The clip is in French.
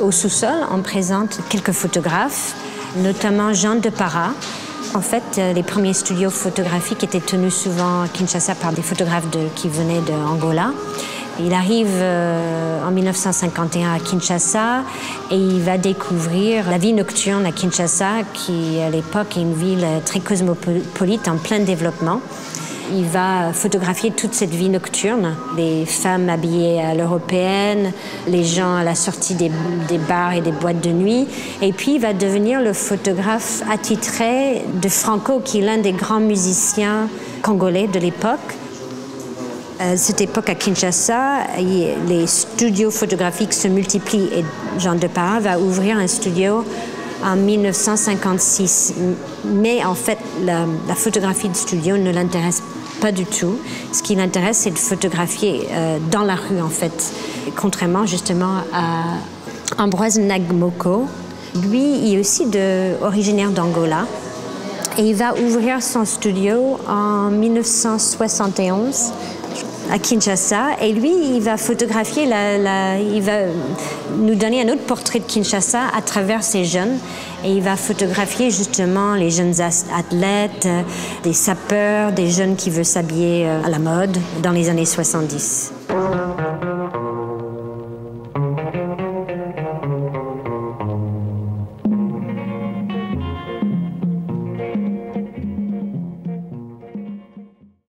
Au sous-sol, on présente quelques photographes, notamment Jean de Para. En fait, les premiers studios photographiques étaient tenus souvent à Kinshasa par des photographes qui venaient d'Angola. Il arrive en 1951 à Kinshasa et il va découvrir la vie nocturne à Kinshasa, qui à l'époque est une ville très cosmopolite en plein développement. Il va photographier toute cette vie nocturne, les femmes habillées à l'européenne, les gens à la sortie des bars et des boîtes de nuit. Et puis il va devenir le photographe attitré de Franco, qui est l'un des grands musiciens congolais de l'époque. À cette époque, à Kinshasa, les studios photographiques se multiplient et Jean de Para va ouvrir un studio en 1956. Mais en fait, la photographie de studio ne l'intéresse pas du tout. Ce qui l'intéresse, c'est de photographier dans la rue, en fait. Contrairement justement à Ambroise Nagmoko. Lui, il est aussi originaire d'Angola. Et il va ouvrir son studio en 1971 à Kinshasa. Et lui, il va photographier, il va nous donner un autre portrait de Kinshasa à travers ces jeunes. Et il va photographier justement les jeunes athlètes, des sapeurs, des jeunes qui veulent s'habiller à la mode dans les années 70.